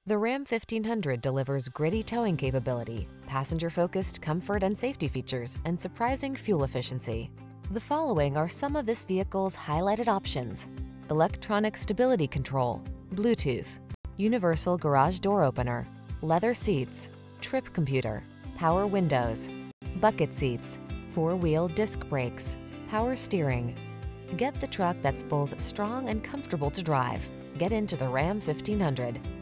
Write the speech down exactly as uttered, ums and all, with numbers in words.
The Ram fifteen hundred delivers gritty towing capability, passenger-focused comfort and safety features, and surprising fuel efficiency. The following are some of this vehicle's highlighted options: electronic stability control, Bluetooth, universal garage door opener, leather seats, trip computer, power windows, bucket seats, four-wheel disc brakes, power steering. Get the truck that's both strong and comfortable to drive. Get into the Ram fifteen hundred.